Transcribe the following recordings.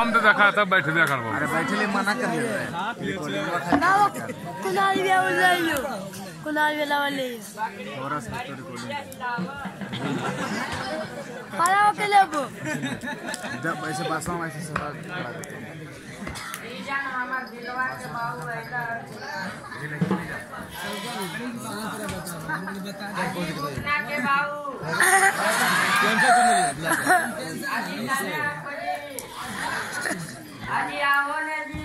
हम तो देखा था बैठे देखा अरे बैठे ले मना कर ले ना कुनाल भी बोल लो कुनाल भी लावा ले थोड़ा सा तो रिकॉर्डिंग खड़ा होके ले वो जब ऐसे बासों में ऐसे सवाल करा देते हैं जान हमार दिलवा के बाबू ऐसा ना के बाबू अजी आओ ने जी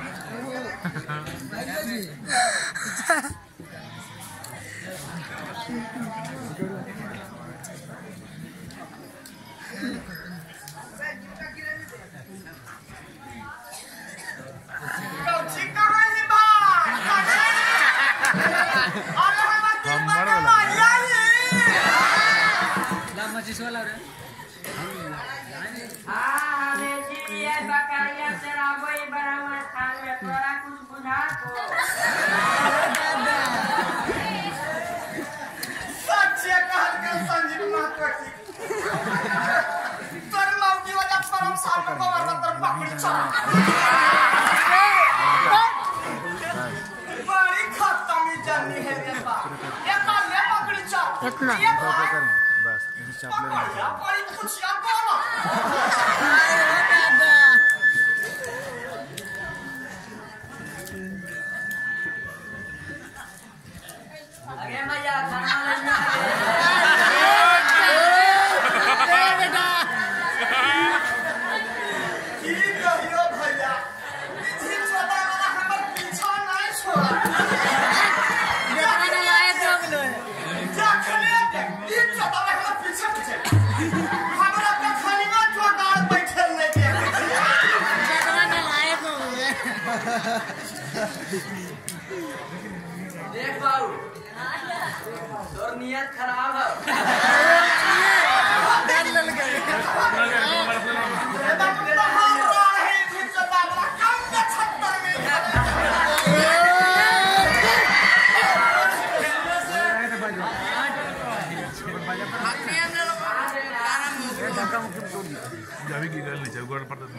इतना बस इसी चापले अरे भैया खाना लेना देख बाबू तोर नियत खराब है जावी की गल नहीं चल गोड़ पड़ता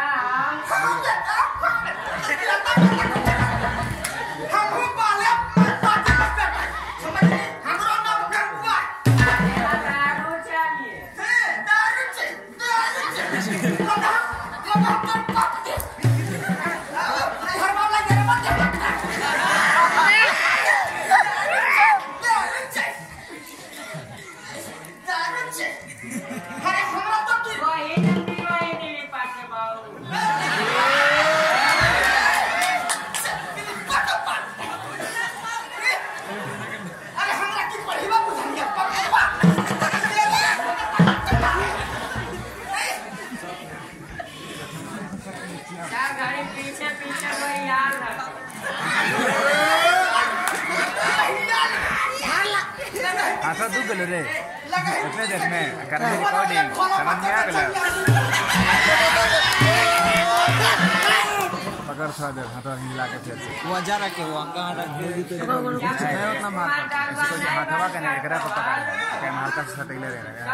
पीछे पीछे वही यार आता तू गलो रे इतने देर में कर रहे रिकॉर्डिंग समझ में आ गया पकड़ थोड़ा देर हाथों हिला के फिर से वो जा रहा के वो अंगा रख दे उतना मार इसको हाथवा का नहीं करा तो पकड़ के हल्का सा सटक ले रहा है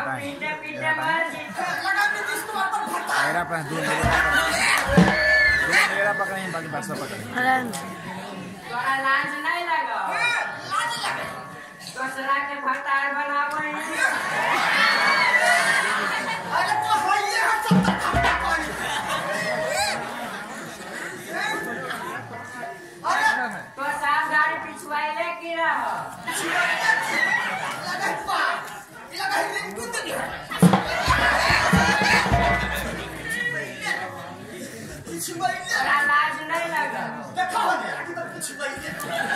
मेरा पर दूर मेरा पकड़ बाकी बस पकड़ तोरा लाज नहीं लगा लाज लगे दूसरा के भतार बनावो अरे तो होइए हम सब तक खपता पानी अरे तो साफ गाड़ी पिछवाइले की रह लगा पा लगा रिंग कूद गया पिछवाइले लाज नहीं लगा देखो ने कि तो पिछवाइले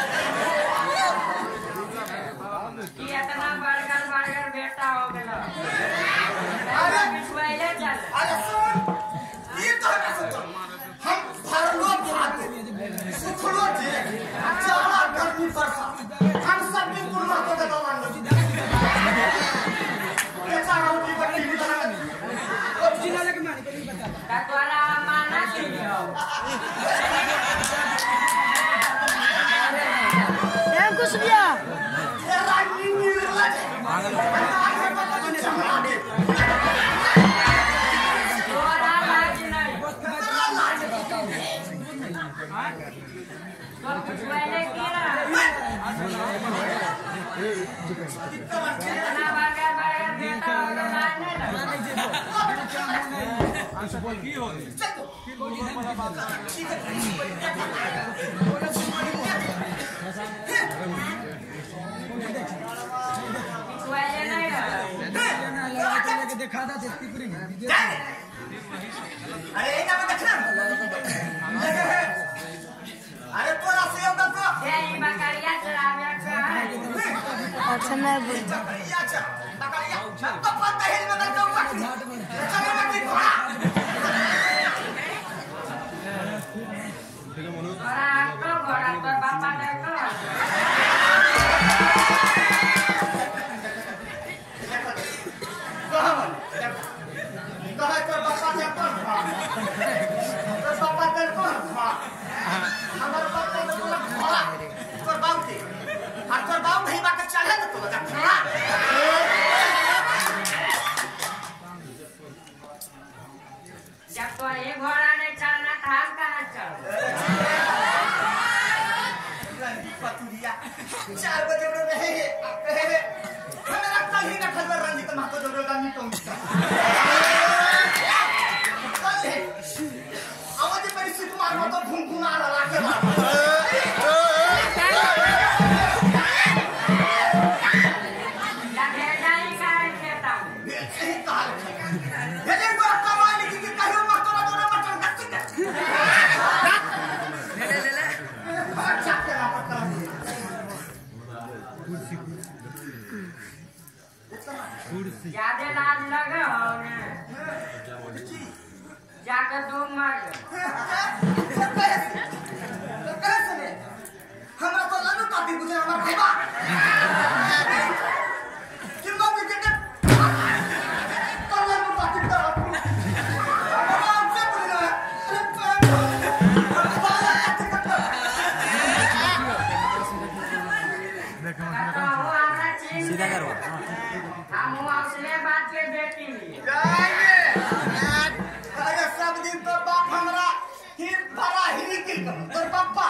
इतना बर्गर बेटा हो गया अरे पिछवाइले चल अरे सुन ये तो है हम भरलो खाते सुखलो जे चारा गर्मी बरसा हम सब भी गुरु को दबावन बेचारा उठी बट्टी की तरह अब जिला लगे मानी के बता तोरा माना के ये कुछ भी आ तोरा लाज नहीं तो पिछवाइले की ना इतना बर्गर बेटा होगा मारने लगा पिछवाइले नहीं देखा था अरे ये क्या देखना अरे तोरा से होगा तो ये बकरिया चरावे अच्छा है अच्छा नहीं बोल बकरिया चल बकरिया तो पता है मगर तो बकरी चल बकरी घोड़ा घोड़ा तो बापा देखो जब तो ये घोड़ा नहीं चलना था हम कहाँ चल 4 बजे रहेंगे हमें लगता ही ना खबर रंजित महतो जो रोगा नहीं तो आवाज परिस्थिति मारना तो घूम घूम आ रहा है ज्यादा लाज लगे हो ने जाकर दूर मार हमरा तो लनु काटी बुझे हमर भाईबा किम्मा के के तो लनु काटी तो हम से बोल सीधा करो हम उसने बात के बेटी अरे सब दिन तो बाप हमरा ही भरा ही की तोर पापा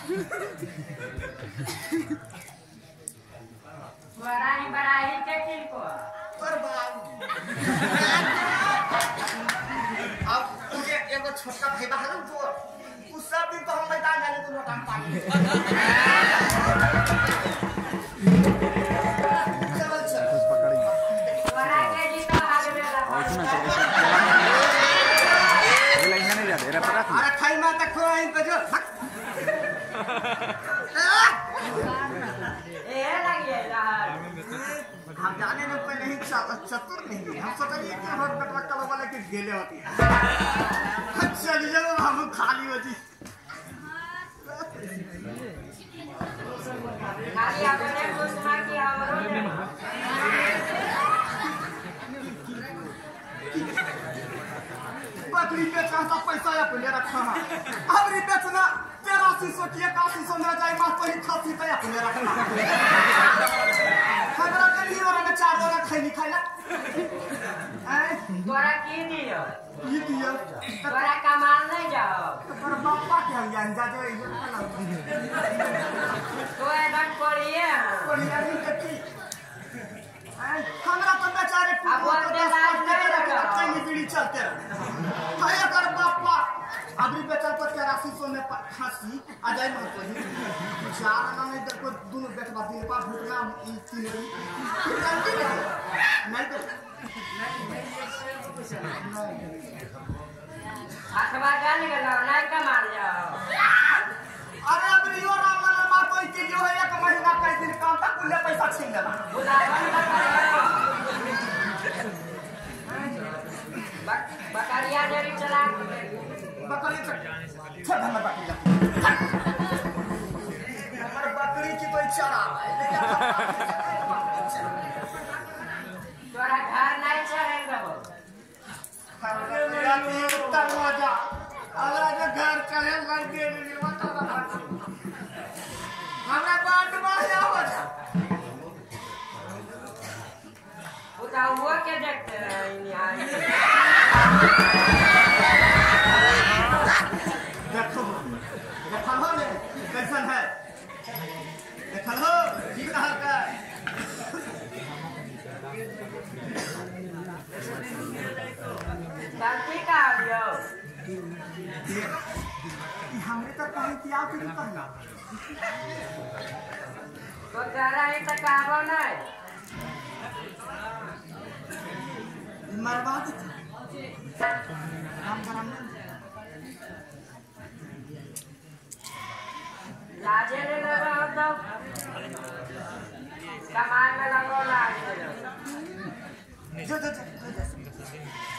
बड़ाई के किल को पर बाप अब तुझे एगो छोटा भाई बहन तो उस सब दिन तो हम मैदान जाने तो लोटान पानी चल चल बड़ा के जी तो आगे में अरे खाई मां तक खोई तो जो ए लगी है हम जाने में पहले ही चतुर नहीं है हम सोचिए कि हम कटवा कलो वाले के गेले होती है चल जब हम खाली हो जी खाली अपने घोषणा की हमरो ने बकरी बेचना था पैसा अपने रखना अबरी बेचना 8300 की 8100 में जाए मां तो ही खाती तो अपने रखना हमरा के लिए और में 4 वाला खैनी खाइला तोरा की दियो ये दिया तोरा कमाल नहीं जाओ पर बापा के हम अंजा जो ये तो एकदम पड़िए बढ़िया नहीं कच्ची हमरा तो बेचारे अब वो दे लाज नहीं रखा चैनी बीड़ी चलते रहे खाया कर बापा अबरी बेचल पर 8300 में खांसी आ जाए मत कोई चार ना नहीं तो दोनों बेच बात दिन पास भूखना इन 3 दिन नहीं तो अखबार जाने के लो नहीं कमाल जाओ अरे अबरी और रामला मां कोई के जो है 1 महीना का दिन काम तक कुल पैसा छीन लेना बकरिया जरी चला बकरी छठ हमर बकरी हमर बकरी की कोई चरा तोरा घर नहीं चलेगा वो उत्तर मजा अगर जो घर चले लग के हमरा बात बढ़िया हो जा उता हुआ के देखते रहे यहाँ गलती का लियो हमने तो कहीं किया कि नहीं कहना तो जरा ही तक आवो नहीं मरवा दे हम लाजे ले लगा हो तो कमाल में लगो लाज जो